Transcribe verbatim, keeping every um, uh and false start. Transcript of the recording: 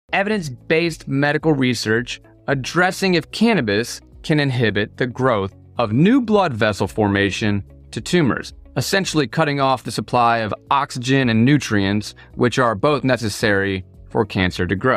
evidence-based medical research addressing if cannabis can inhibit the growth of new blood vessel formation to tumors, essentially cutting off the supply of oxygen and nutrients, which are both necessary for cancer to grow.